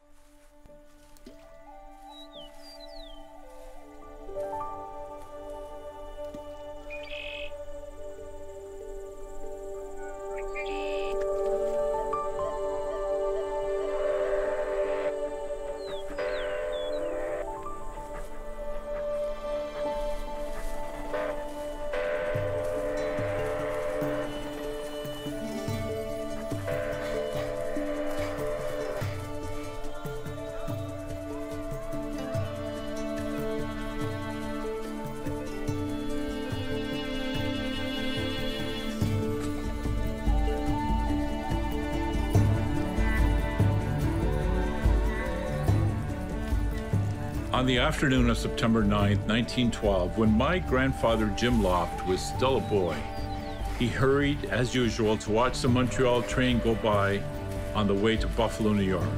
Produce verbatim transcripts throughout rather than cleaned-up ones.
On the afternoon of September ninth, nineteen twelve, when my grandfather Jim Loft was still a boy, he hurried, as usual, to watch the Montreal train go by on the way to Buffalo, New York.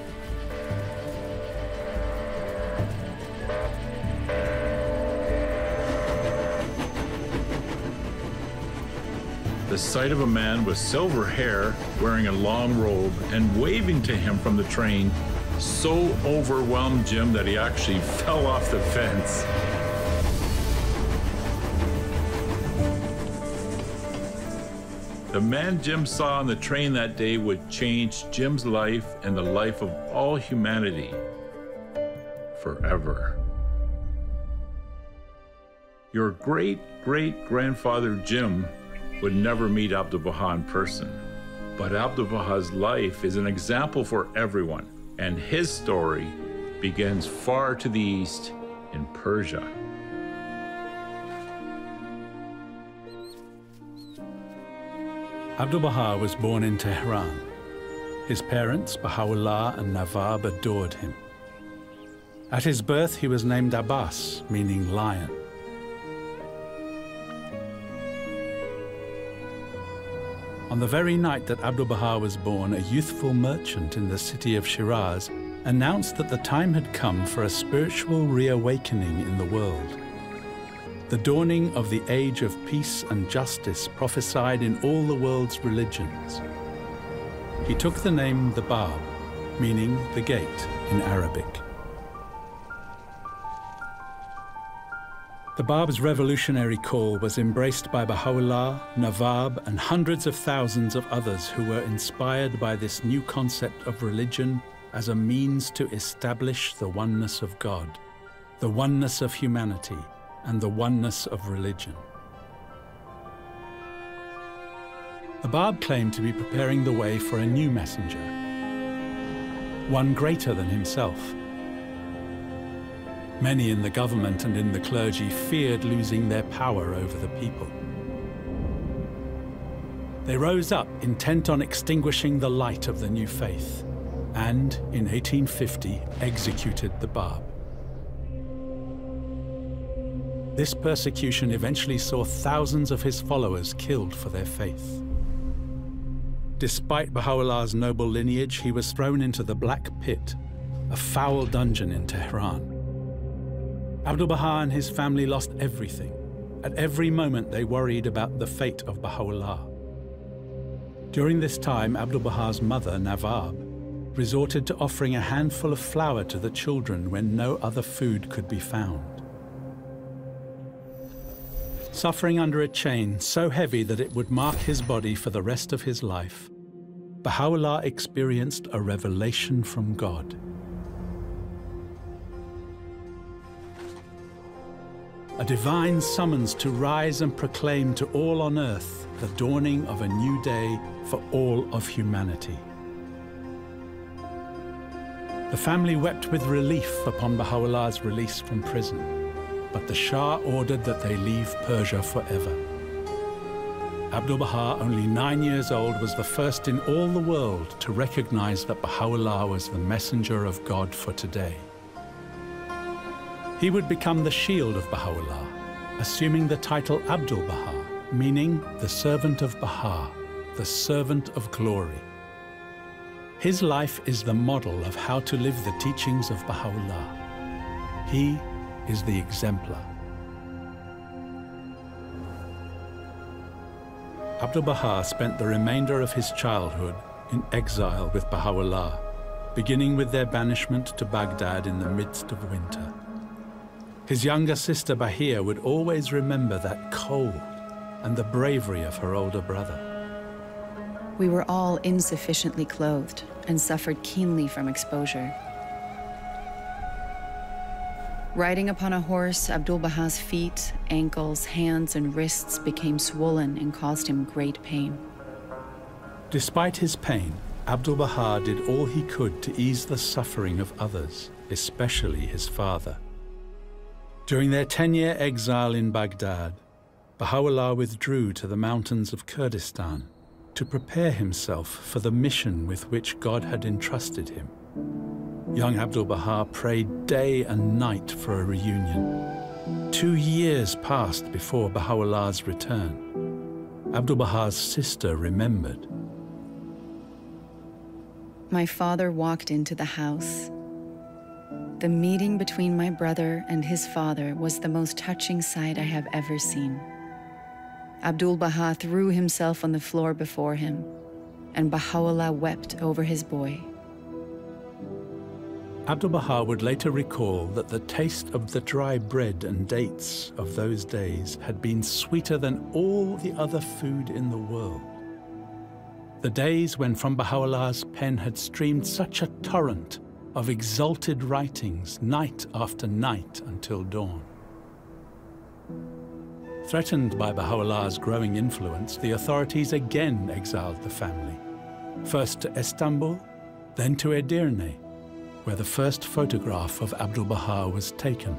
The sight of a man with silver hair, wearing a long robe, and waving to him from the train so overwhelmed Jim that he actually fell off the fence. The man Jim saw on the train that day would change Jim's life and the life of all humanity forever. Your great-great-grandfather Jim would never meet Abdu'l-Baha in person, but Abdu'l-Baha's life is an example for everyone. And his story begins far to the east in Persia. Abdu'l-Baha was born in Tehran. His parents, Baha'u'llah and Nawab, adored him. At his birth, he was named Abbas, meaning lion. On the very night that Abdu'l-Baha was born, a youthful merchant in the city of Shiraz announced that the time had come for a spiritual reawakening in the world. The dawning of the age of peace and justice prophesied in all the world's religions. He took the name the Bab, meaning the gate in Arabic. The Bab's revolutionary call was embraced by Baha'u'llah, Nawab, and hundreds of thousands of others who were inspired by this new concept of religion as a means to establish the oneness of God, the oneness of humanity, and the oneness of religion. The Bab claimed to be preparing the way for a new messenger, one greater than himself. Many in the government and in the clergy feared losing their power over the people. They rose up, intent on extinguishing the light of the new faith, and in eighteen fifty executed the Bab. This persecution eventually saw thousands of his followers killed for their faith. Despite Baha'u'llah's noble lineage, he was thrown into the Black Pit, a foul dungeon in Tehran. Abdu'l-Baha and his family lost everything. At every moment, they worried about the fate of Baha'u'llah. During this time, Abdu'l-Baha's mother, Nawab, resorted to offering a handful of flour to the children when no other food could be found. Suffering under a chain so heavy that it would mark his body for the rest of his life, Baha'u'llah experienced a revelation from God. A divine summons to rise and proclaim to all on earth the dawning of a new day for all of humanity. The family wept with relief upon Baha'u'llah's release from prison, but the Shah ordered that they leave Persia forever. Abdu'l-Baha, only nine years old, was the first in all the world to recognize that Baha'u'llah was the messenger of God for today. He would become the shield of Baha'u'llah, assuming the title Abdu'l-Baha, meaning the servant of Baha, the servant of glory. His life is the model of how to live the teachings of Baha'u'llah. He is the exemplar. Abdu'l-Baha spent the remainder of his childhood in exile with Baha'u'llah, beginning with their banishment to Baghdad in the midst of winter. His younger sister Bahia would always remember that cold and the bravery of her older brother. We were all insufficiently clothed and suffered keenly from exposure. Riding upon a horse, Abdu'l-Baha's feet, ankles, hands, and wrists became swollen and caused him great pain. Despite his pain, Abdu'l-Baha did all he could to ease the suffering of others, especially his father. During their ten-year exile in Baghdad, Baha'u'llah withdrew to the mountains of Kurdistan to prepare himself for the mission with which God had entrusted him. Young Abdu'l-Baha prayed day and night for a reunion. Two years passed before Baha'u'llah's return. Abdu'l-Baha's sister remembered. My father walked into the house. The meeting between my brother and his father was the most touching sight I have ever seen. Abdu'l-Baha threw himself on the floor before him, and Baha'u'llah wept over his boy. Abdu'l-Baha would later recall that the taste of the dry bread and dates of those days had been sweeter than all the other food in the world. The days when from Baha'u'llah's pen had streamed such a torrent of exalted writings night after night until dawn. Threatened by Baha'u'llah's growing influence, the authorities again exiled the family, first to Istanbul, then to Edirne, where the first photograph of Abdu'l-Baha was taken.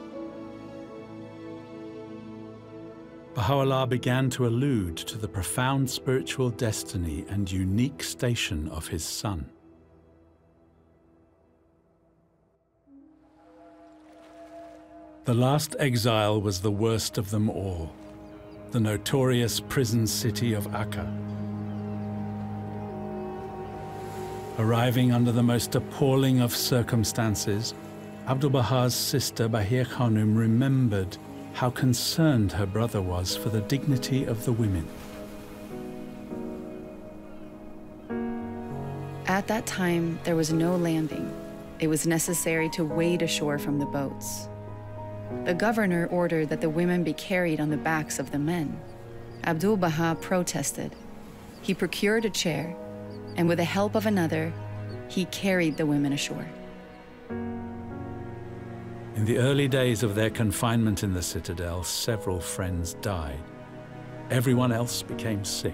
Baha'u'llah began to allude to the profound spiritual destiny and unique station of his son. The last exile was the worst of them all, the notorious prison city of Akka. Arriving under the most appalling of circumstances, Abdu'l-Baha's sister Bahia Khanum remembered how concerned her brother was for the dignity of the women. At that time, there was no landing. It was necessary to wade ashore from the boats. The governor ordered that the women be carried on the backs of the men. Abdu'l-Baha protested. He procured a chair, and with the help of another, he carried the women ashore. In the early days of their confinement in the citadel, several friends died. Everyone else became sick.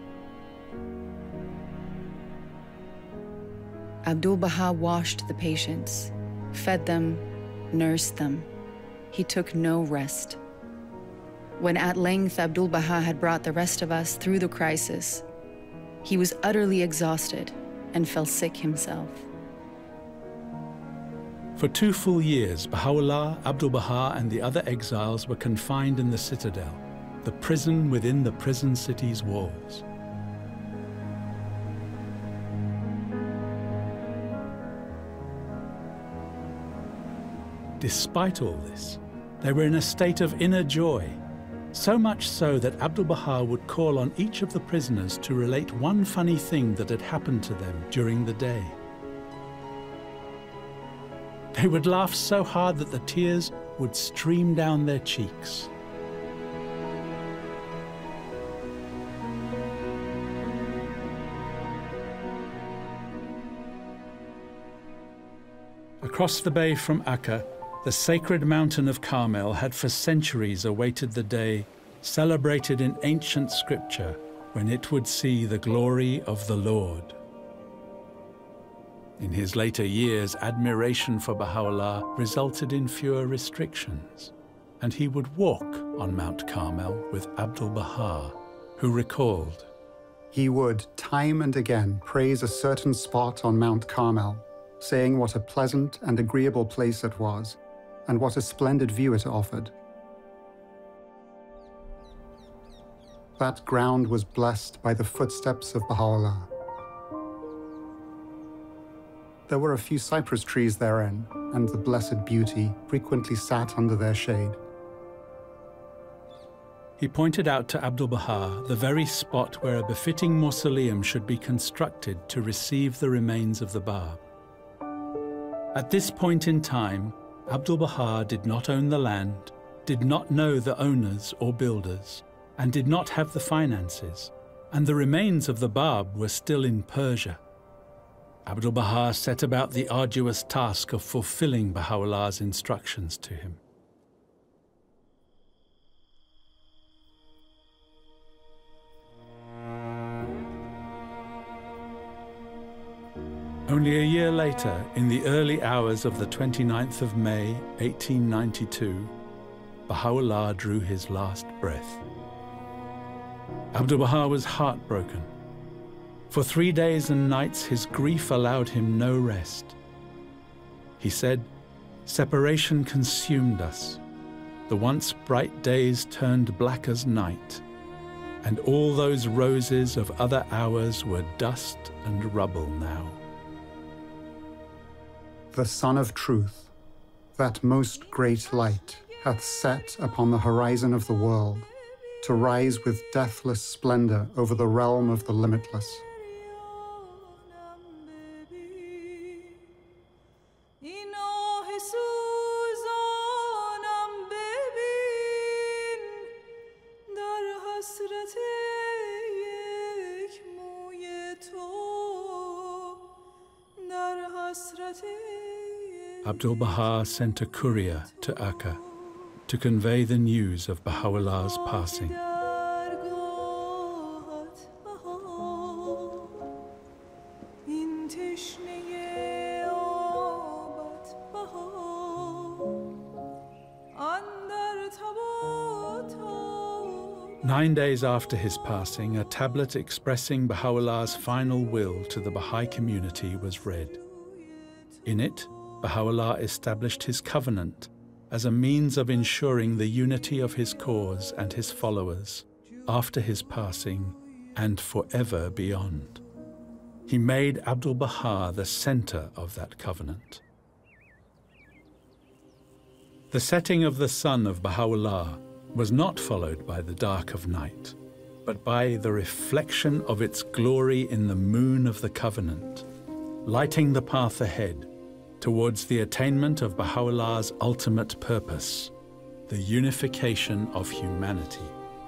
Abdu'l-Baha washed the patients, fed them, nursed them. He took no rest. When at length Abdu'l-Baha had brought the rest of us through the crisis, he was utterly exhausted and fell sick himself. For two full years, Baha'u'llah, Abdu'l-Baha, and the other exiles were confined in the citadel, the prison within the prison city's walls. Despite all this, they were in a state of inner joy, so much so that Abdu'l-Baha would call on each of the prisoners to relate one funny thing that had happened to them during the day. They would laugh so hard that the tears would stream down their cheeks. Across the bay from Akka, the sacred mountain of Carmel had for centuries awaited the day celebrated in ancient scripture when it would see the glory of the Lord. In his later years, admiration for Baha'u'llah resulted in fewer restrictions, and he would walk on Mount Carmel with Abdu'l-Baha, who recalled, "He would time and again praise a certain spot on Mount Carmel, saying what a pleasant and agreeable place it was, and what a splendid view it offered. That ground was blessed by the footsteps of Baha'u'llah. There were a few cypress trees therein, and the blessed beauty frequently sat under their shade." He pointed out to Abdu'l-Baha the very spot where a befitting mausoleum should be constructed to receive the remains of the Bab. At this point in time, Abdu'l-Baha did not own the land, did not know the owners or builders, and did not have the finances, and the remains of the Bab were still in Persia. Abdu'l-Baha set about the arduous task of fulfilling Baha'u'llah's instructions to him. Only a year later, in the early hours of the twenty-ninth of May, eighteen ninety-two, Baha'u'llah drew his last breath. Abdu'l-Baha was heartbroken. For three days and nights, his grief allowed him no rest. He said, "Separation consumed us. The once bright days turned black as night, and all those roses of other hours were dust and rubble now." The Sun of Truth, that most great light, hath set upon the horizon of the world, to rise with deathless splendor over the realm of the limitless. Abdu'l-Baha sent a courier to Akka to convey the news of Baha'u'llah's passing. Nine days after his passing, a tablet expressing Baha'u'llah's final will to the Baha'i community was read. In it, Baha'u'llah established his covenant as a means of ensuring the unity of his cause and his followers after his passing and forever beyond. He made Abdu'l-Baha the center of that covenant. The setting of the sun of Baha'u'llah was not followed by the dark of night, but by the reflection of its glory in the moon of the covenant, lighting the path ahead towards the attainment of Baha'u'llah's ultimate purpose, the unification of humanity.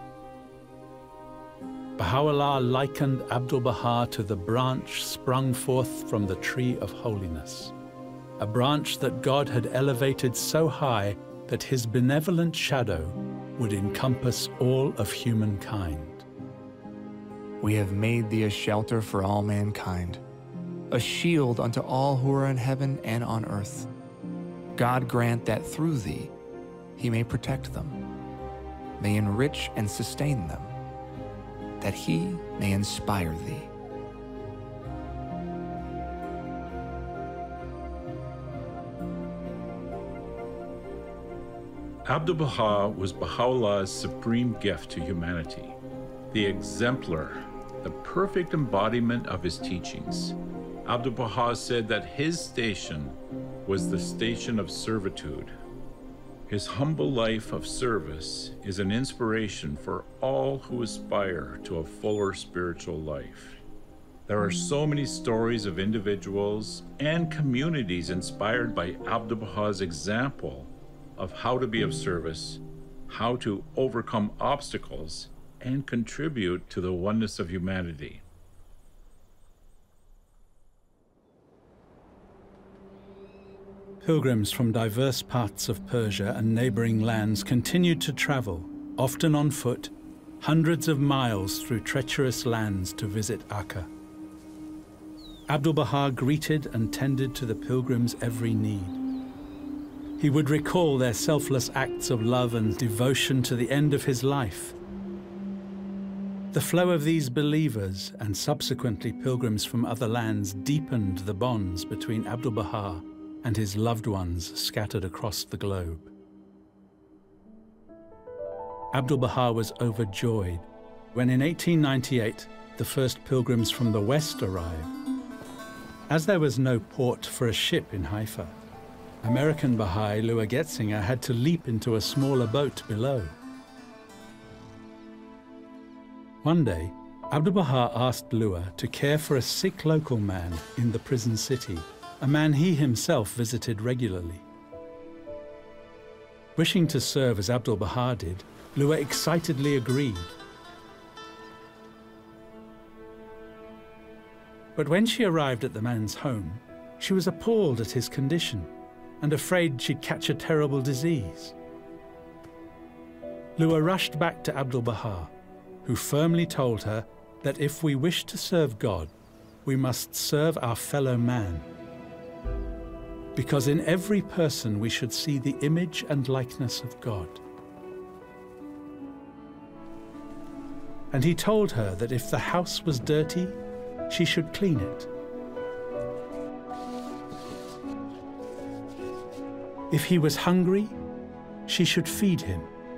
Baha'u'llah likened Abdu'l-Baha to the branch sprung forth from the tree of holiness, a branch that God had elevated so high that his benevolent shadow would encompass all of humankind. We have made thee a shelter for all mankind, a shield unto all who are in heaven and on earth. God grant that through thee he may protect them, may enrich and sustain them, that he may inspire thee. Abdu'l-Baha was Baha'u'llah's supreme gift to humanity, the exemplar, the perfect embodiment of his teachings. Abdu'l-Baha said that his station was the station of servitude. His humble life of service is an inspiration for all who aspire to a fuller spiritual life. There are so many stories of individuals and communities inspired by Abdu'l-Baha's example of how to be of service, how to overcome obstacles, and contribute to the oneness of humanity. Pilgrims from diverse parts of Persia and neighboring lands continued to travel, often on foot, hundreds of miles through treacherous lands to visit Akka. Abdu'l-Baha greeted and tended to the pilgrims' every need. He would recall their selfless acts of love and devotion to the end of his life. The flow of these believers and subsequently pilgrims from other lands deepened the bonds between Abdu'l-Baha and his loved ones scattered across the globe. Abdu'l-Baha was overjoyed when in eighteen ninety-eight the first pilgrims from the west arrived. As there was no port for a ship in Haifa, American Baha'i Lua Getzinger had to leap into a smaller boat below. One day, Abdu'l-Baha asked Lua to care for a sick local man in the prison city, a man he himself visited regularly. Wishing to serve as Abdu'l-Baha did, Lua excitedly agreed. But when she arrived at the man's home, she was appalled at his condition and afraid she'd catch a terrible disease. Lua rushed back to Abdu'l-Baha, who firmly told her that if we wish to serve God, we must serve our fellow man. Because in every person we should see the image and likeness of God. And he told her that if the house was dirty, she should clean it. If he was hungry, she should feed him.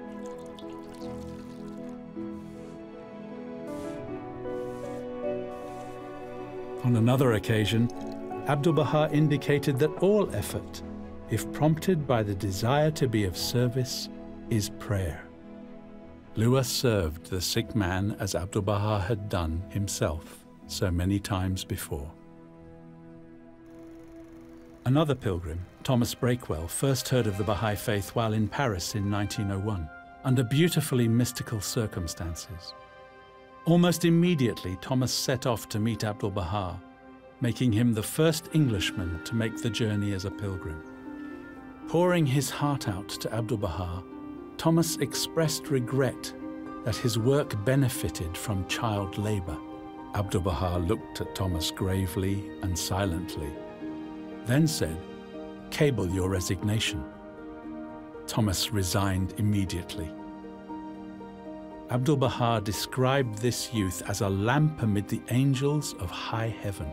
On another occasion, Abdu'l-Baha indicated that all effort, if prompted by the desire to be of service, is prayer. Lua served the sick man as Abdu'l-Baha had done himself so many times before. Another pilgrim, Thomas Breakwell, first heard of the Baha'i faith while in Paris in nineteen oh one, under beautifully mystical circumstances. Almost immediately, Thomas set off to meet Abdu'l-Baha, making him the first Englishman to make the journey as a pilgrim. Pouring his heart out to Abdu'l-Baha, Thomas expressed regret that his work benefited from child labor. Abdu'l-Baha looked at Thomas gravely and silently, then said, "Cable your resignation." Thomas resigned immediately. Abdu'l-Baha described this youth as a lamp amid the angels of high heaven.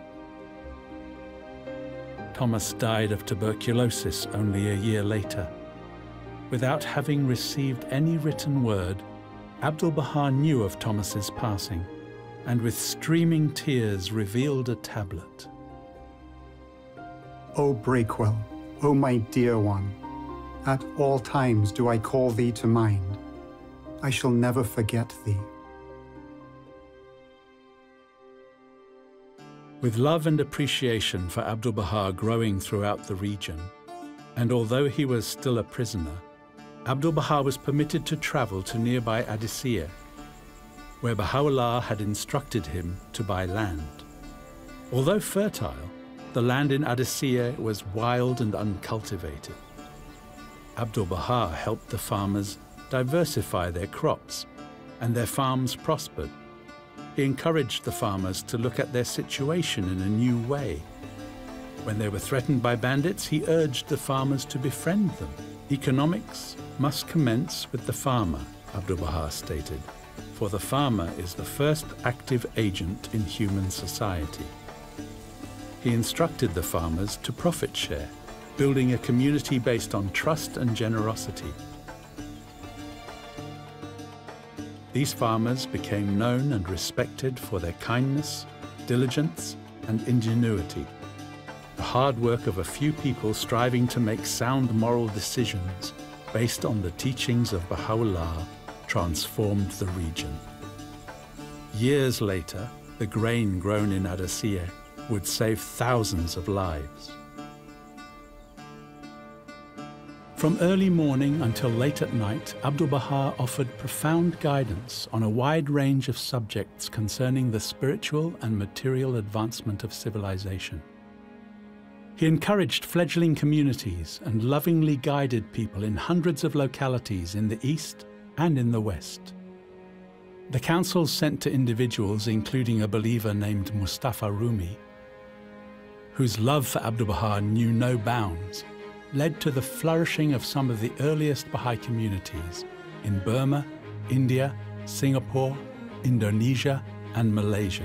Thomas died of tuberculosis only a year later. Without having received any written word, Abdu'l-Baha knew of Thomas's passing, and with streaming tears revealed a tablet. O Breakwell, O my dear one, at all times do I call thee to mind. I shall never forget thee. With love and appreciation for Abdu'l-Baha growing throughout the region, and although he was still a prisoner, Abdu'l-Baha was permitted to travel to nearby Adisiyah, where Baha'u'llah had instructed him to buy land. Although fertile, the land in Adisiyah was wild and uncultivated. Abdu'l-Baha helped the farmers diversify their crops, and their farms prospered. He encouraged the farmers to look at their situation in a new way. When they were threatened by bandits, he urged the farmers to befriend them. Economics must commence with the farmer, Abdu'l-Baha stated, for the farmer is the first active agent in human society. He instructed the farmers to profit share, building a community based on trust and generosity. These farmers became known and respected for their kindness, diligence, and ingenuity. The hard work of a few people striving to make sound moral decisions based on the teachings of Baha'u'llah transformed the region. Years later, the grain grown in Adisiyah would save thousands of lives. From early morning until late at night, Abdu'l-Baha offered profound guidance on a wide range of subjects concerning the spiritual and material advancement of civilization. He encouraged fledgling communities and lovingly guided people in hundreds of localities in the East and in the West. The counsels sent to individuals, including a believer named Mustafa Rumi, whose love for Abdu'l-Baha knew no bounds, led to the flourishing of some of the earliest Baha'i communities in Burma, India, Singapore, Indonesia, and Malaysia.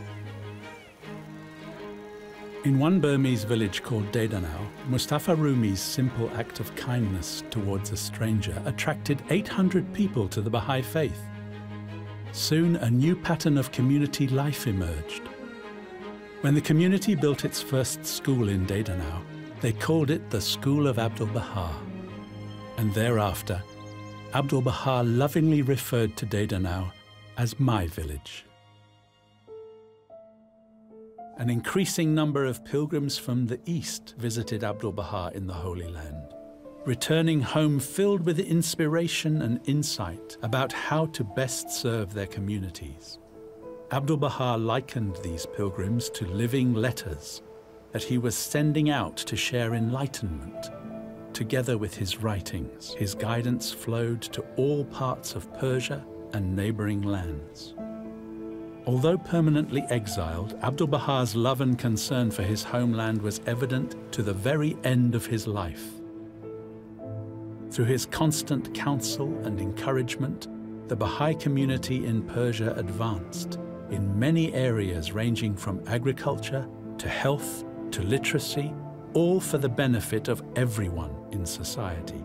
In one Burmese village called Dedanau, Mustafa Rumi's simple act of kindness towards a stranger attracted eight hundred people to the Baha'i faith. Soon, a new pattern of community life emerged. When the community built its first school in Dedanau, they called it the School of Abdu'l-Baha. And thereafter, Abdu'l-Baha lovingly referred to Dedanau as my village. An increasing number of pilgrims from the East visited Abdu'l-Baha in the Holy Land, returning home filled with inspiration and insight about how to best serve their communities. Abdu'l-Baha likened these pilgrims to living letters that he was sending out to share enlightenment. Together with his writings, his guidance flowed to all parts of Persia and neighboring lands. Although permanently exiled, Abdu'l-Baha's love and concern for his homeland was evident to the very end of his life. Through his constant counsel and encouragement, the Baha'i community in Persia advanced in many areas ranging from agriculture to health to literacy, all for the benefit of everyone in society.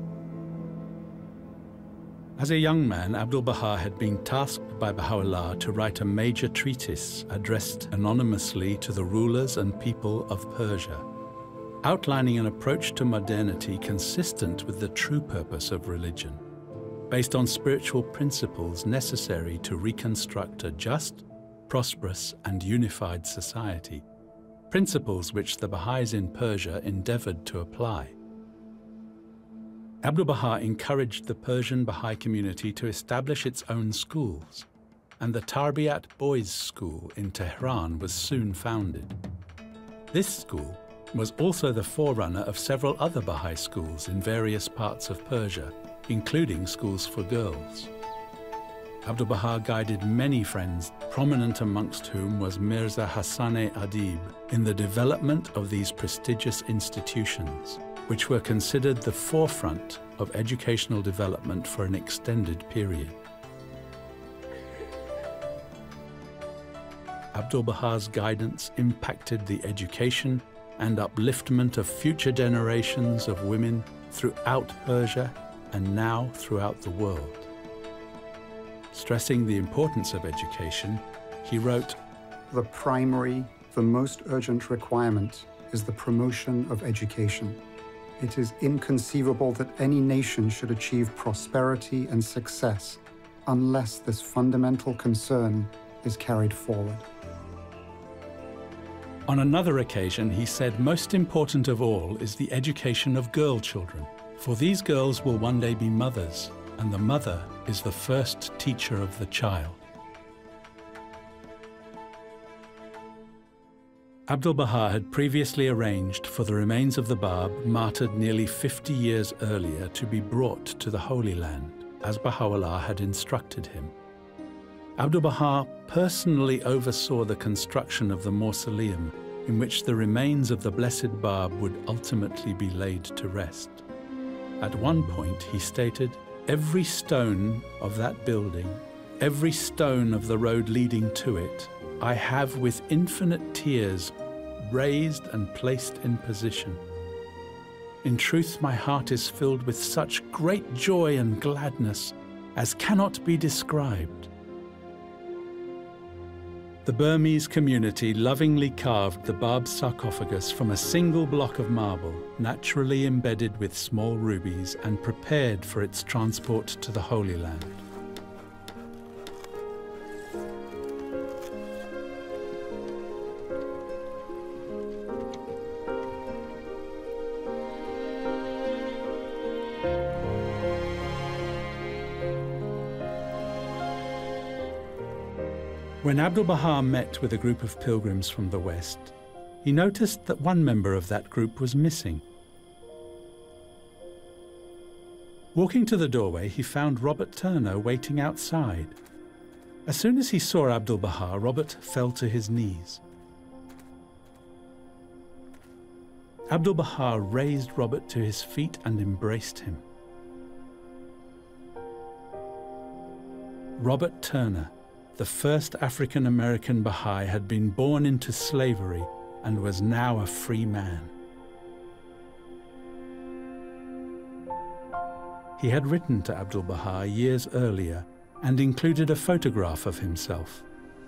As a young man, Abdu'l-Baha had been tasked by Baha'u'llah to write a major treatise addressed anonymously to the rulers and people of Persia, outlining an approach to modernity consistent with the true purpose of religion, based on spiritual principles necessary to reconstruct a just, prosperous, and unified society, principles which the Baha'is in Persia endeavored to apply. Abdu'l-Baha encouraged the Persian Baha'i community to establish its own schools, and the Tarbiyat Boys' School in Tehran was soon founded. This school was also the forerunner of several other Baha'i schools in various parts of Persia, including schools for girls. Abdu'l-Baha guided many friends, prominent amongst whom was Mirza Hassan-e Adib, in the development of these prestigious institutions, which were considered the forefront of educational development for an extended period. Abdu'l-Baha's guidance impacted the education and upliftment of future generations of women throughout Persia and now throughout the world. Stressing the importance of education, he wrote, "The primary, the most urgent requirement is the promotion of education. It is inconceivable that any nation should achieve prosperity and success unless this fundamental concern is carried forward." On another occasion, he said, "Most important of all is the education of girl children, for these girls will one day be mothers, and the mother is the first teacher of the child." Abdu'l-Baha had previously arranged for the remains of the Bab, martyred nearly fifty years earlier, to be brought to the Holy Land, as Baha'u'llah had instructed him. Abdu'l-Baha personally oversaw the construction of the mausoleum in which the remains of the Blessed Bab would ultimately be laid to rest. At one point, he stated, "Every stone of that building, every stone of the road leading to it, I have with infinite tears raised and placed in position. In truth, my heart is filled with such great joy and gladness as cannot be described." The Burmese community lovingly carved the Bab's sarcophagus from a single block of marble, naturally embedded with small rubies and prepared for its transport to the Holy Land. When Abdu'l-Baha met with a group of pilgrims from the West, he noticed that one member of that group was missing. Walking to the doorway, he found Robert Turner waiting outside. As soon as he saw Abdu'l-Baha, Robert fell to his knees. Abdu'l-Baha raised Robert to his feet and embraced him. Robert Turner, the first African-American Baha'i, had been born into slavery and was now a free man. He had written to Abdu'l-Baha years earlier and included a photograph of himself.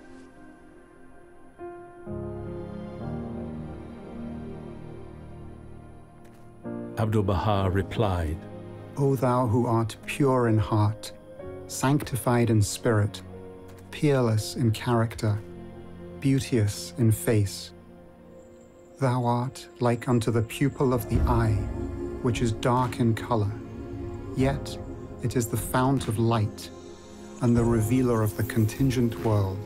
Abdu'l-Baha replied, "O thou who art pure in heart, sanctified in spirit, peerless in character, beauteous in face. Thou art like unto the pupil of the eye, which is dark in color, yet it is the fount of light and the revealer of the contingent world.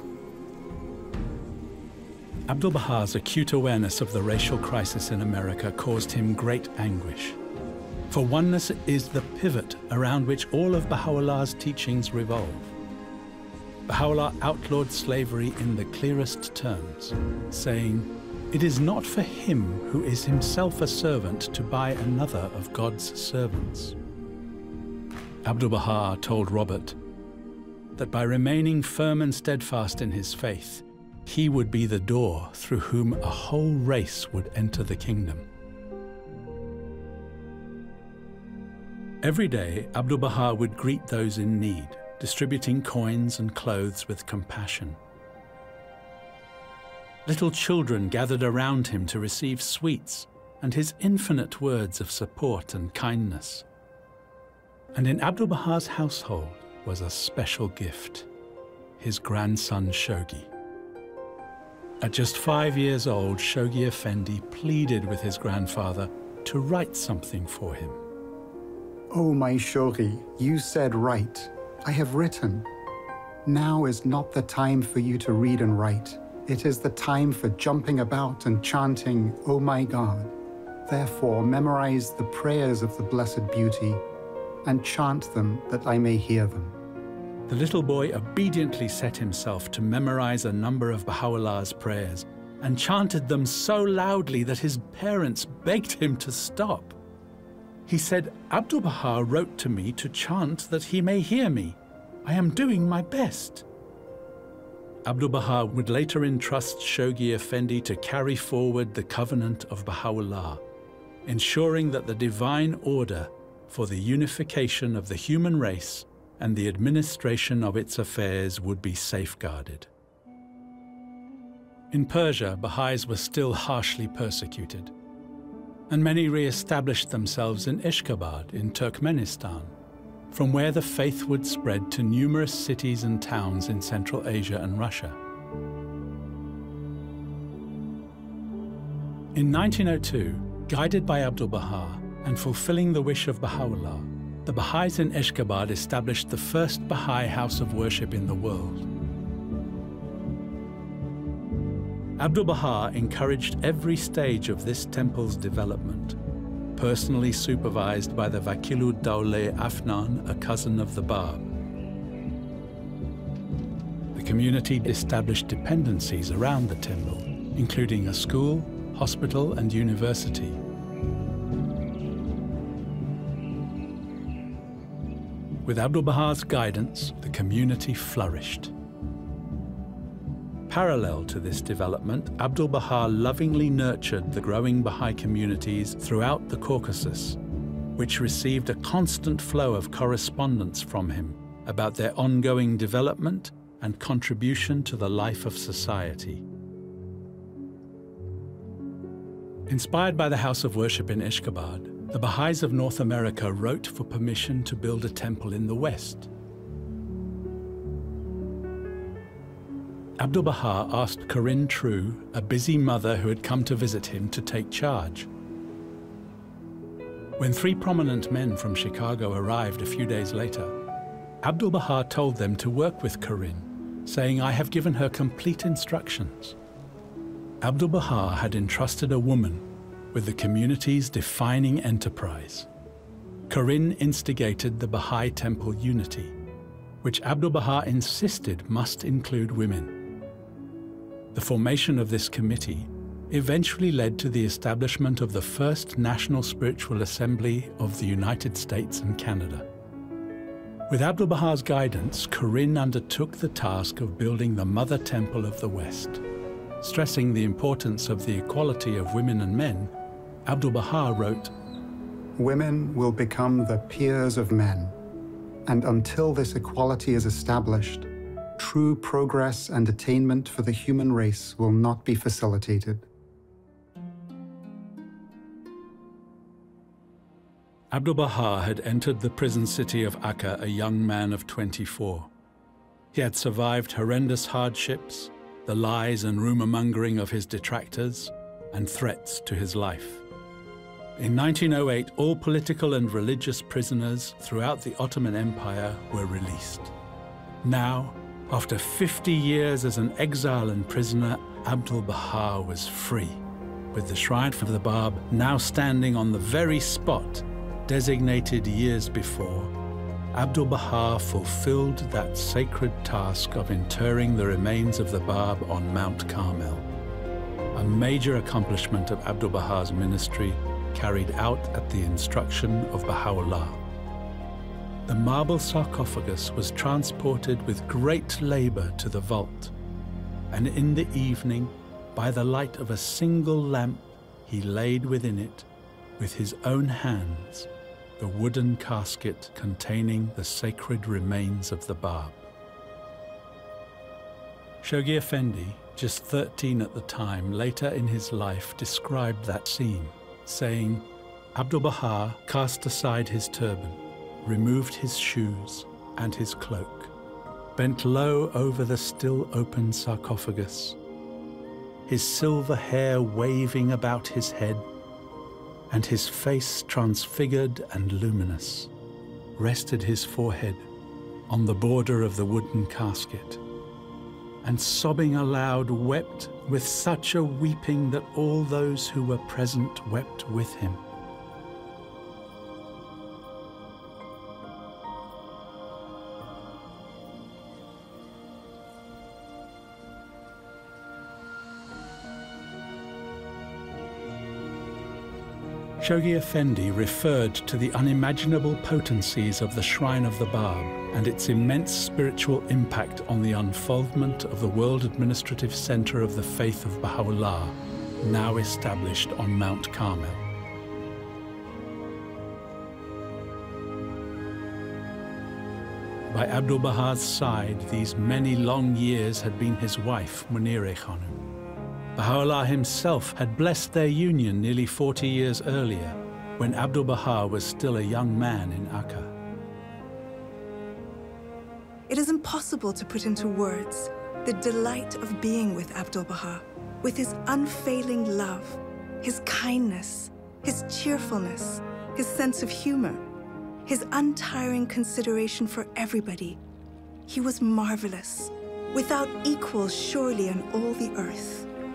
Abdu'l-Baha's acute awareness of the racial crisis in America caused him great anguish. For oneness is the pivot around which all of Baha'u'llah's teachings revolve. Baha'u'llah outlawed slavery in the clearest terms, saying, "It is not for him who is himself a servant to buy another of God's servants." Abdu'l-Baha told Robert that by remaining firm and steadfast in his faith, he would be the door through whom a whole race would enter the kingdom. Every day, Abdu'l-Baha would greet those in need, distributing coins and clothes with compassion. Little children gathered around him to receive sweets and his infinite words of support and kindness. And in Abdu'l-Baha's household was a special gift, his grandson Shoghi. At just five years old, Shoghi Effendi pleaded with his grandfather to write something for him. "Oh, my Shoghi, you said write. I have written. Now is not the time for you to read and write. It is the time for jumping about and chanting, 'Oh my God.' Therefore, memorize the prayers of the Blessed Beauty and chant them that I may hear them." The little boy obediently set himself to memorize a number of Baha'u'llah's prayers and chanted them so loudly that his parents begged him to stop. He said, "Abdu'l-Baha wrote to me to chant that he may hear me. I am doing my best." Abdu'l-Baha would later entrust Shoghi Effendi to carry forward the covenant of Baha'u'llah, ensuring that the divine order for the unification of the human race and the administration of its affairs would be safeguarded. In Persia, Baha'is were still harshly persecuted, and many re-established themselves in Ashgabat in Turkmenistan, from where the faith would spread to numerous cities and towns in Central Asia and Russia. In nineteen oh two, guided by Abdu'l-Baha and fulfilling the wish of Baha'u'llah, the Baha'is in Ashgabat established the first Baha'i house of worship in the world. Abdu'l-Baha encouraged every stage of this temple's development, personally supervised by the Vakilud Dawleh Afnan, a cousin of the Bab. The community established dependencies around the temple, including a school, hospital, and university. With Abdu'l-Baha's guidance, the community flourished. Parallel to this development, Abdu'l-Baha lovingly nurtured the growing Baha'i communities throughout the Caucasus, which received a constant flow of correspondence from him about their ongoing development and contribution to the life of society. Inspired by the house of worship in Ashgabat, the Baha'is of North America wrote for permission to build a temple in the West. Abdu'l-Baha asked Corinne True, a busy mother who had come to visit him, to take charge. When three prominent men from Chicago arrived a few days later, Abdu'l-Baha told them to work with Corinne, saying, "I have given her complete instructions." Abdu'l-Baha had entrusted a woman with the community's defining enterprise. Corinne instigated the Baha'i Temple Unity, which Abdu'l-Baha insisted must include women. The formation of this committee eventually led to the establishment of the first National Spiritual Assembly of the United States and Canada. With Abdu'l-Baha's guidance, Corinne undertook the task of building the Mother Temple of the West. Stressing the importance of the equality of women and men, Abdu'l-Baha wrote, "Women will become the peers of men, and until this equality is established, true progress and attainment for the human race will not be facilitated." Abdu'l-Baha had entered the prison city of Akka a young man of twenty-four. He had survived horrendous hardships, the lies and rumor-mongering of his detractors, and threats to his life. In nineteen oh eight, all political and religious prisoners throughout the Ottoman Empire were released. Now, after fifty years as an exile and prisoner, Abdu'l-Baha was free, with the shrine of the Bab now standing on the very spot designated years before. Abdu'l-Baha fulfilled that sacred task of interring the remains of the Bab on Mount Carmel, a major accomplishment of Abdu'l-Baha's ministry carried out at the instruction of Baha'u'llah. The marble sarcophagus was transported with great labor to the vault, and in the evening, by the light of a single lamp, he laid within it, with his own hands, the wooden casket containing the sacred remains of the Bab. Shoghi Effendi, just thirteen at the time, later in his life described that scene, saying, Abdu'l-Baha cast aside his turban, removed his shoes and his cloak, bent low over the still open sarcophagus, his silver hair waving about his head, and his face transfigured and luminous, rested his forehead on the border of the wooden casket, and sobbing aloud wept with such a weeping that all those who were present wept with him. Shoghi Effendi referred to the unimaginable potencies of the Shrine of the Bab and its immense spiritual impact on the unfoldment of the World Administrative Center of the Faith of Baha'u'llah, now established on Mount Carmel. By Abdu'l-Baha's side, these many long years had been his wife, Munira Khanum. Baha'u'llah himself had blessed their union nearly forty years earlier, when Abdu'l-Baha was still a young man in Akka. It is impossible to put into words the delight of being with Abdu'l-Baha, with his unfailing love, his kindness, his cheerfulness, his sense of humor, his untiring consideration for everybody. He was marvelous, without equal surely on all the earth.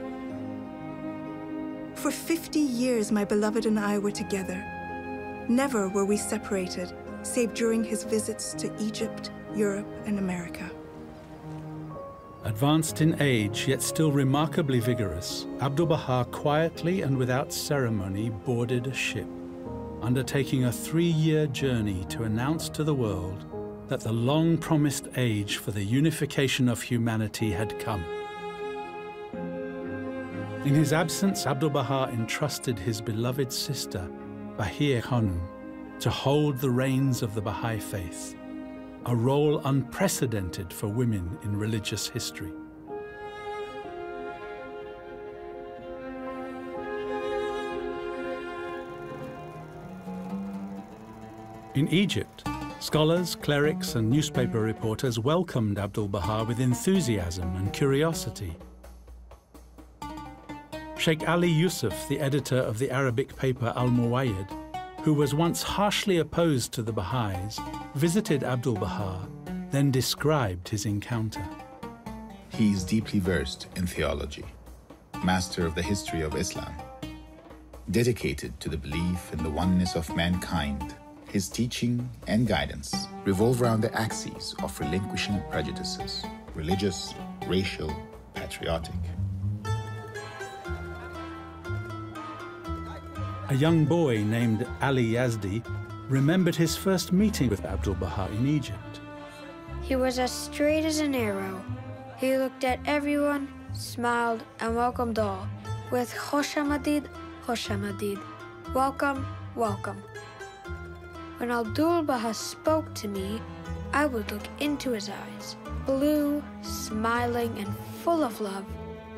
For fifty years, my beloved and I were together. Never were we separated, save during his visits to Egypt, Europe, and America. Advanced in age, yet still remarkably vigorous, Abdu'l-Baha quietly and without ceremony boarded a ship, undertaking a three-year journey to announce to the world that the long-promised age for the unification of humanity had come. In his absence, Abdu'l-Baha entrusted his beloved sister, Bahia Khanum, to hold the reins of the Baha'i faith, a role unprecedented for women in religious history. In Egypt, scholars, clerics, and newspaper reporters welcomed Abdu'l-Baha with enthusiasm and curiosity. Sheikh Ali Yusuf, the editor of the Arabic paper Al-Muwayyid, who was once harshly opposed to the Baha'is, visited Abdu'l-Baha, then described his encounter. He is deeply versed in theology, master of the history of Islam, dedicated to the belief in the oneness of mankind. His teaching and guidance revolve around the axes of relinquishing prejudices, religious, racial, patriotic. A young boy named Ali Yazdi remembered his first meeting with Abdu'l-Baha in Egypt. He was as straight as an arrow. He looked at everyone, smiled, and welcomed all with Khosh Amadid, Khosh Amadid. Welcome, welcome. When Abdu'l-Baha spoke to me, I would look into his eyes, blue, smiling, and full of love.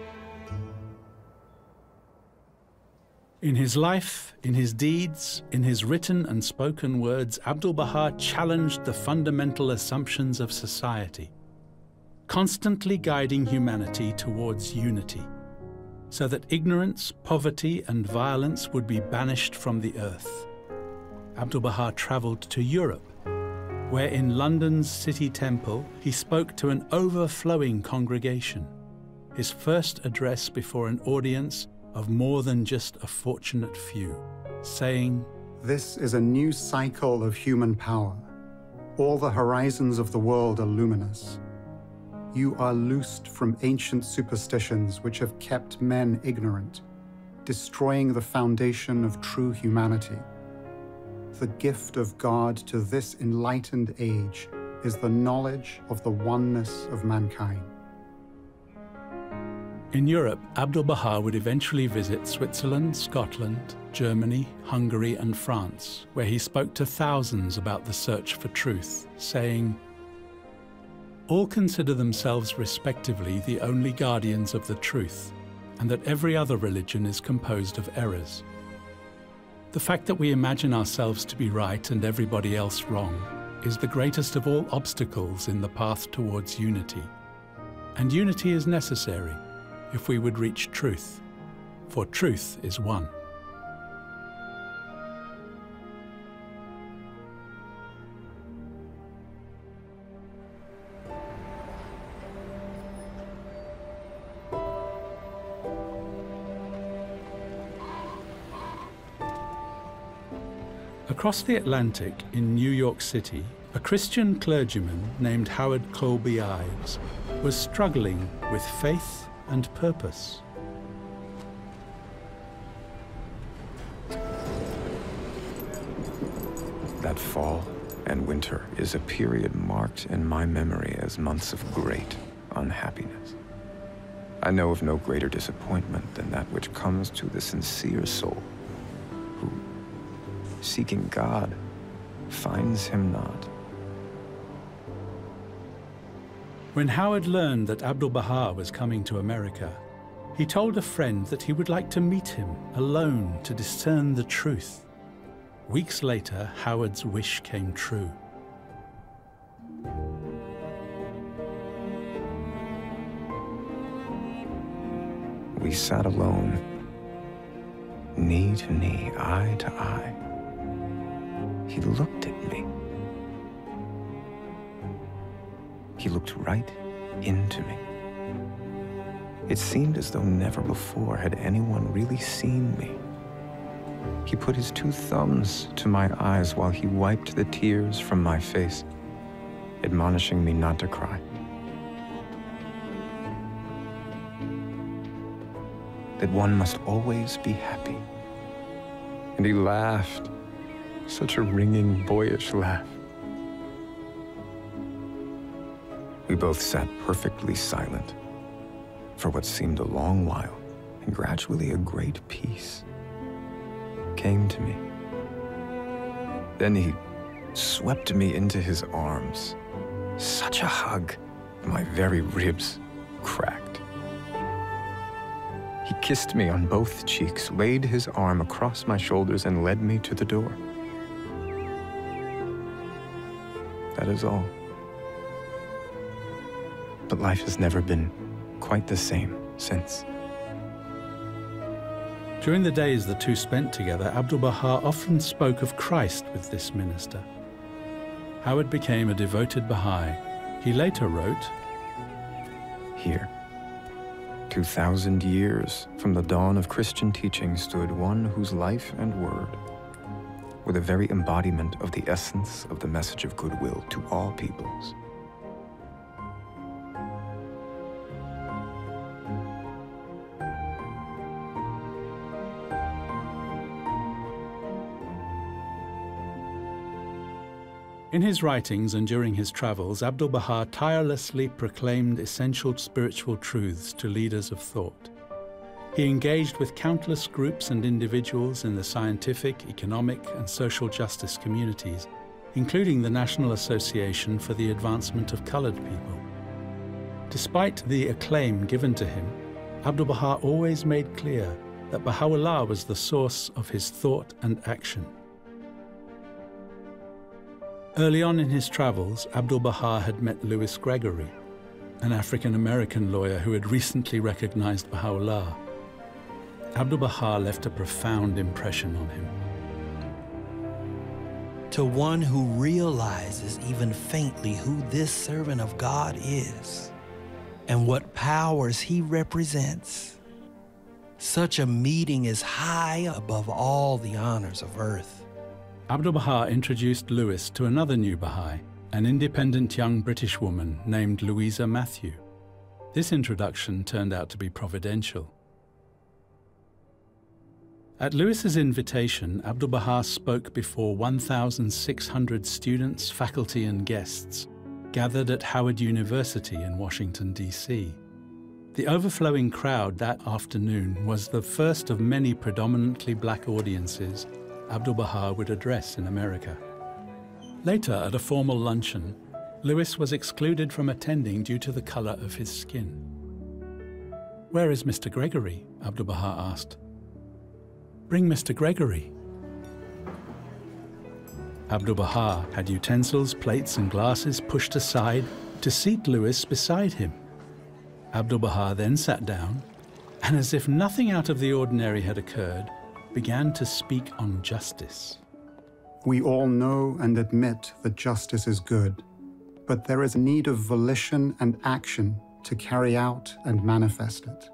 In his life, in his deeds, in his written and spoken words, Abdu'l-Baha challenged the fundamental assumptions of society. constantly guiding humanity towards unity, so that ignorance, poverty, and violence would be banished from the earth. Abdu'l-Baha travelled to Europe, where in London's City Temple he spoke to an overflowing congregation, his first address before an audience of more than just a fortunate few, saying, "This is a new cycle of human power. All the horizons of the world are luminous. You are loosed from ancient superstitions which have kept men ignorant, destroying the foundation of true humanity. The gift of God to this enlightened age is the knowledge of the oneness of mankind." In Europe, Abdu'l-Baha would eventually visit Switzerland, Scotland, Germany, Hungary, and France, where he spoke to thousands about the search for truth, saying, "All consider themselves respectively the only guardians of the truth, and that every other religion is composed of errors. The fact that we imagine ourselves to be right and everybody else wrong is the greatest of all obstacles in the path towards unity. And unity is necessary if we would reach truth, for truth is one." Across the Atlantic in New York City, a Christian clergyman named Howard Colby Ives was struggling with faith and purpose. That fall and winter is a period marked in my memory as months of great unhappiness. I know of no greater disappointment than that which comes to the sincere soul who, seeking God, finds him not. When Howard learned that Abdu'l-Baha was coming to America, he told a friend that he would like to meet him alone to discern the truth. Weeks later, Howard's wish came true. We sat alone, knee to knee, eye to eye. He looked at me. He looked right into me. It seemed as though never before had anyone really seen me. He put his two thumbs to my eyes while he wiped the tears from my face, admonishing me not to cry. That one must always be happy. And he laughed, such a ringing, boyish laugh. We both sat perfectly silent for what seemed a long while, and gradually a great peace came to me. Then he swept me into his arms. Such a hug, my very ribs cracked. He kissed me on both cheeks, laid his arm across my shoulders, and led me to the door. That is all. But life has never been quite the same since. During the days the two spent together, Abdu'l-Baha often spoke of Christ with this minister. Howard became a devoted Baha'i. He later wrote, "Here, two thousand years from the dawn of Christian teaching stood one whose life and word were the very embodiment of the essence of the message of goodwill to all peoples. In his writings and during his travels, Abdu'l-Baha tirelessly proclaimed essential spiritual truths to leaders of thought. He engaged with countless groups and individuals in the scientific, economic, and social justice communities, including the National Association for the Advancement of Colored People. Despite the acclaim given to him, Abdu'l-Baha always made clear that Baha'u'llah was the source of his thought and action. Early on in his travels, Abdu'l-Baha had met Louis Gregory. an African-American lawyer who had recently recognized Baha'u'llah. Abdu'l-Baha left a profound impression on him. To one who realizes even faintly who this servant of God is and what powers he represents, such a meeting is high above all the honors of earth. Abdu'l-Baha introduced Lewis to another new Baha'i, an independent young British woman named Louisa Matthew. This introduction turned out to be providential. At Lewis's invitation, Abdu'l-Baha spoke before one thousand six hundred students, faculty, and guests gathered at Howard University in Washington, D C The overflowing crowd that afternoon was the first of many predominantly black audiences Abdu'l-Baha would address in America. Later, at a formal luncheon, Lewis was excluded from attending due to the color of his skin. "Where is Mister Gregory?" Abdu'l-Baha asked. "Bring Mister Gregory." Abdu'l-Baha had utensils, plates, and glasses pushed aside to seat Lewis beside him. Abdu'l-Baha then sat down, and as if nothing out of the ordinary had occurred, began to speak on justice. We all know and admit that justice is good, but there is a need of volition and action to carry out and manifest it.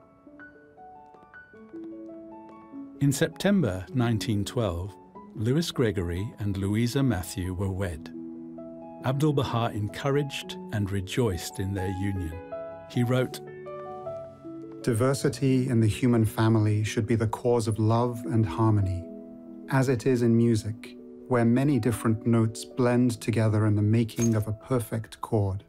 In September nineteen twelve, Lewis Gregory and Louisa Matthew were wed. Abdu'l-Baha encouraged and rejoiced in their union. He wrote, "Diversity in the human family should be the cause of love and harmony, as it is in music, where many different notes blend together in the making of a perfect chord."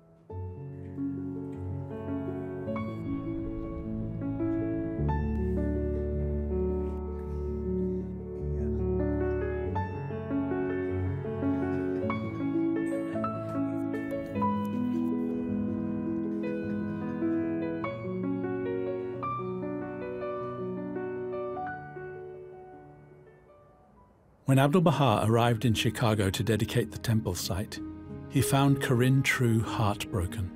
When Abdu'l-Baha arrived in Chicago to dedicate the temple site, he found Corinne True heartbroken.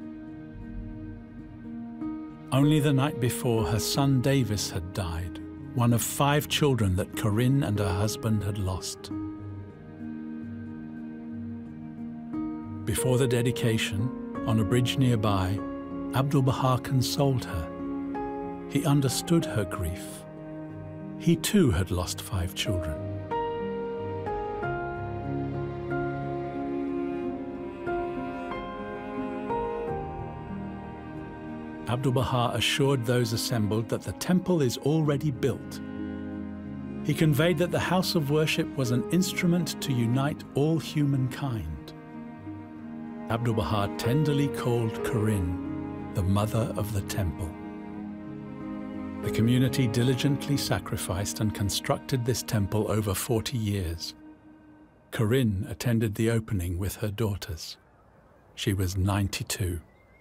Only the night before, her son Davis had died, one of five children that Corinne and her husband had lost. Before the dedication, on a bridge nearby, Abdu'l-Baha consoled her. He understood her grief. He too had lost five children. Abdu'l-Baha assured those assembled that the temple is already built. He conveyed that the house of worship was an instrument to unite all humankind. Abdu'l-Baha tenderly called Corinne the mother of the temple. The community diligently sacrificed and constructed this temple over forty years. Corinne attended the opening with her daughters. She was ninety-two.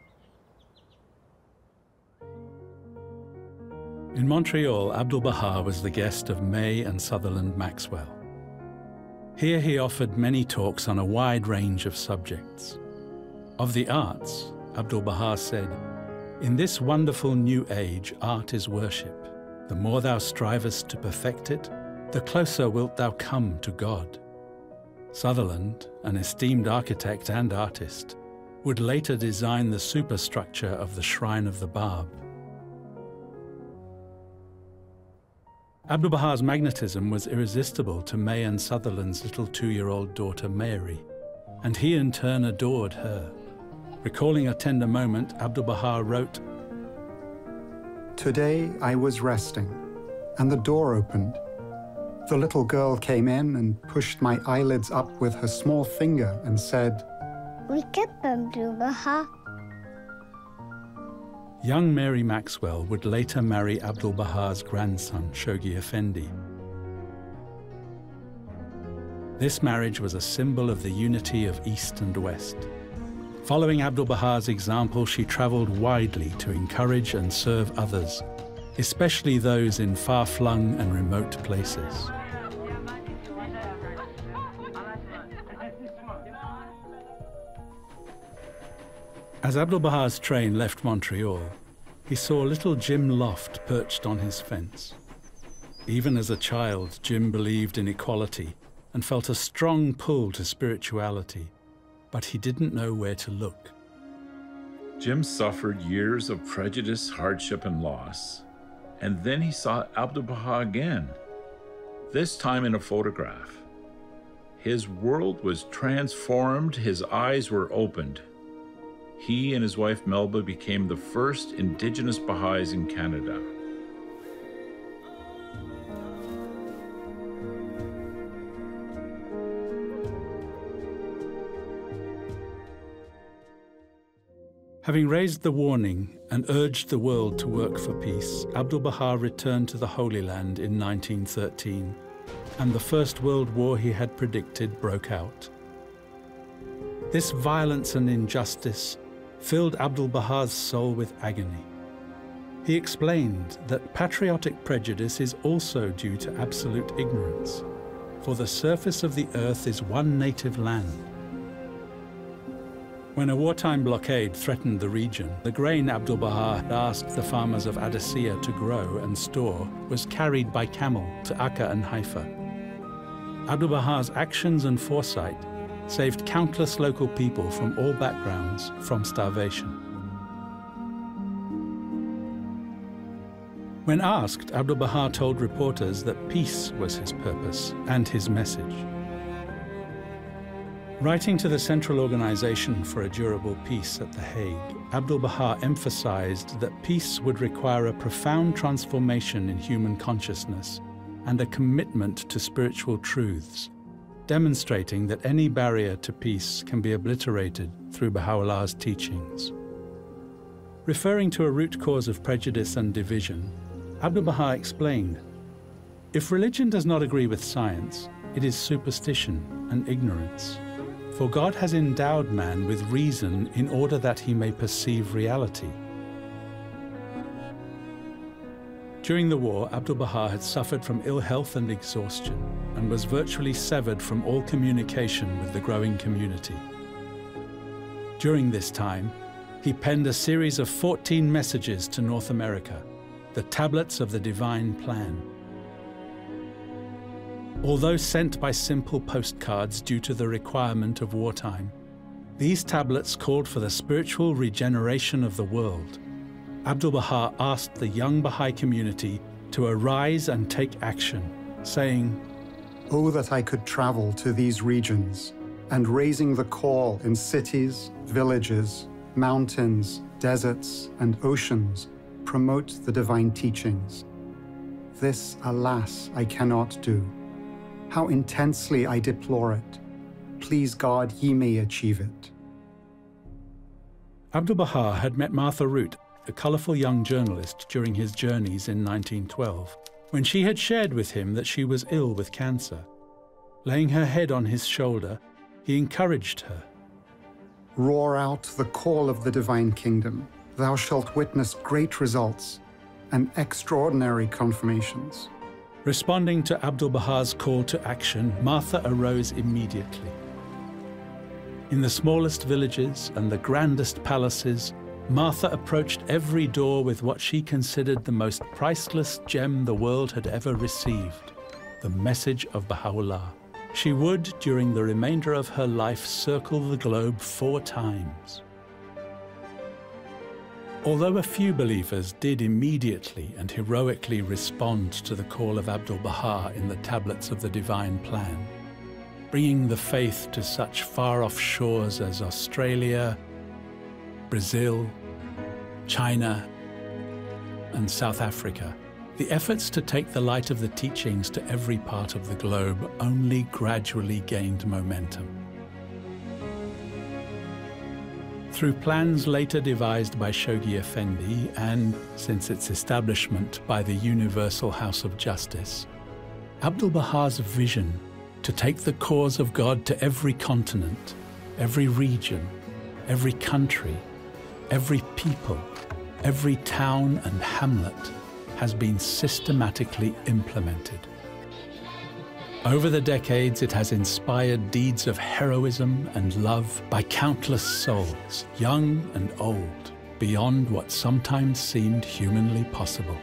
In Montreal, Abdu'l-Baha was the guest of May and Sutherland Maxwell. Here he offered many talks on a wide range of subjects. Of the arts, Abdu'l-Baha said, "In this wonderful new age, art is worship. The more thou strivest to perfect it, the closer wilt thou come to God." Sutherland, an esteemed architect and artist, would later design the superstructure of the Shrine of the Bab. Abdu'l-Baha's magnetism was irresistible to May and Sutherland's little two-year-old daughter Mary, and he in turn adored her. Recalling a tender moment, Abdu'l-Baha wrote, "Today I was resting, and the door opened. The little girl came in and pushed my eyelids up with her small finger and said, 'Wake up, Abdu'l-Baha.'" Young Mary Maxwell would later marry Abdu'l-Baha's grandson, Shoghi Effendi. This marriage was a symbol of the unity of East and West. Following Abdu'l-Baha's example, she traveled widely to encourage and serve others, especially those in far-flung and remote places. As Abdu'l-Baha's train left Montreal, he saw little Jim Loft perched on his fence. Even as a child, Jim believed in equality and felt a strong pull to spirituality, but he didn't know where to look. Jim suffered years of prejudice, hardship, and loss. And then he saw Abdu'l-Baha again, this time in a photograph. His world was transformed, his eyes were opened. He and his wife Melba became the first Indigenous Baha'is in Canada. Having raised the warning and urged the world to work for peace, Abdu'l-Baha returned to the Holy Land in nineteen thirteen, and the First World War he had predicted broke out. This violence and injustice filled Abdu'l-Baha's soul with agony. He explained that patriotic prejudice is also due to absolute ignorance, for the surface of the earth is one native land. When a wartime blockade threatened the region, the grain Abdu'l-Baha had asked the farmers of Adessia to grow and store was carried by camel to Akka and Haifa. Abdu'l-Baha's actions and foresight saved countless local people from all backgrounds from starvation. When asked, Abdu'l-Baha told reporters that peace was his purpose and his message. Writing to the Central Organization for a Durable Peace at The Hague, Abdu'l-Baha emphasized that peace would require a profound transformation in human consciousness and a commitment to spiritual truths, demonstrating that any barrier to peace can be obliterated through Baha'u'llah's teachings. Referring to a root cause of prejudice and division, Abdu'l-Baha explained, "If religion does not agree with science, it is superstition and ignorance. For God has endowed man with reason in order that he may perceive reality." During the war, Abdu'l-Baha had suffered from ill health and exhaustion and was virtually severed from all communication with the growing community. During this time, he penned a series of fourteen messages to North America, the Tablets of the Divine Plan. Although sent by simple postcards due to the requirement of wartime, these tablets called for the spiritual regeneration of the world. Abdu'l-Baha asked the young Baha'i community to arise and take action, saying, "Oh, that I could travel to these regions, and raising the call in cities, villages, mountains, deserts, and oceans, promote the divine teachings. This, alas, I cannot do. How intensely I deplore it. Please God, ye may achieve it." Abdu'l-Baha had met Martha Root, a colorful young journalist, during his journeys in nineteen twelve, when she had shared with him that she was ill with cancer. Laying her head on his shoulder, he encouraged her. "Roar out the call of the divine kingdom. Thou shalt witness great results and extraordinary confirmations." Responding to Abdu'l-Baha's call to action, Martha arose immediately. In the smallest villages and the grandest palaces, Martha approached every door with what she considered the most priceless gem the world had ever received, the message of Baha'u'llah. She would, during the remainder of her life, circle the globe four times. Although a few believers did immediately and heroically respond to the call of Abdu'l-Baha in the Tablets of the Divine Plan, bringing the faith to such far-off shores as Australia, Brazil, China, and South Africa, the efforts to take the light of the teachings to every part of the globe only gradually gained momentum. Through plans later devised by Shoghi Effendi and, since its establishment, by the Universal House of Justice, Abdu'l-Baha's vision to take the cause of God to every continent, every region, every country, every people, every town and hamlet has been systematically implemented. Over the decades, it has inspired deeds of heroism and love by countless souls, young and old, beyond what sometimes seemed humanly possible.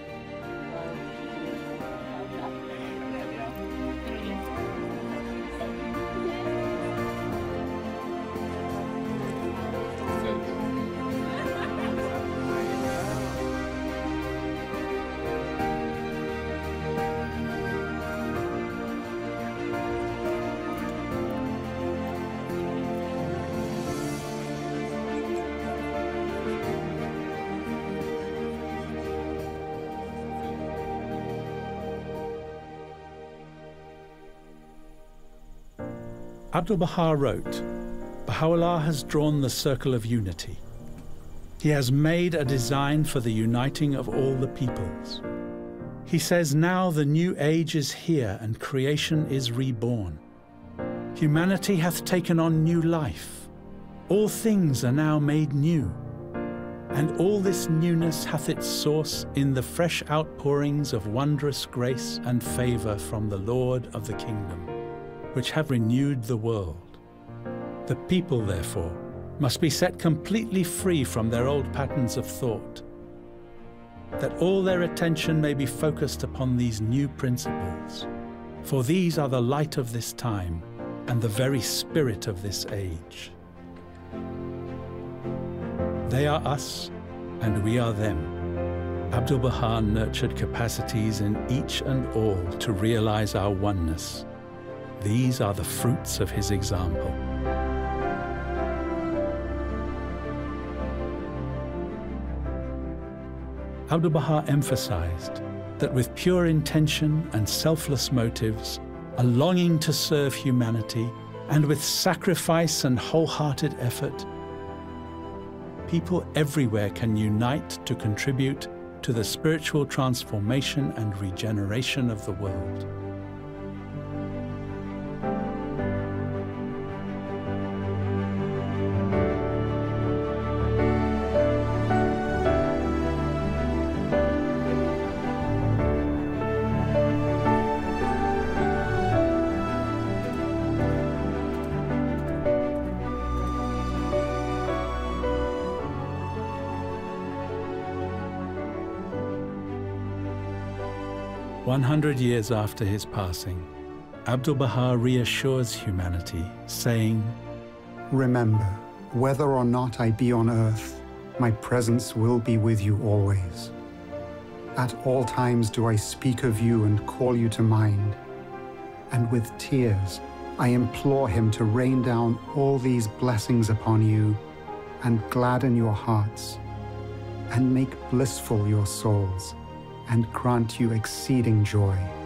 Abdu'l-Baha wrote, Baha'u'llah has drawn the circle of unity. He has made a design for the uniting of all the peoples. He says now the new age is here and creation is reborn. Humanity hath taken on new life. All things are now made new. And all this newness hath its source in the fresh outpourings of wondrous grace and favor from the Lord of the kingdom, which have renewed the world. The people, therefore, must be set completely free from their old patterns of thought, that all their attention may be focused upon these new principles, for these are the light of this time and the very spirit of this age. They are us, and we are them. Abdu'l-Baha nurtured capacities in each and all to realize our oneness. These are the fruits of his example. Abdu'l-Baha emphasized that with pure intention and selfless motives, a longing to serve humanity, and with sacrifice and wholehearted effort, people everywhere can unite to contribute to the spiritual transformation and regeneration of the world. One hundred years after his passing, Abdu'l-Baha reassures humanity, saying, Remember, whether or not I be on earth, my presence will be with you always. At all times do I speak of you and call you to mind, and with tears I implore him to rain down all these blessings upon you and gladden your hearts, and make blissful your souls, and grant you exceeding joy.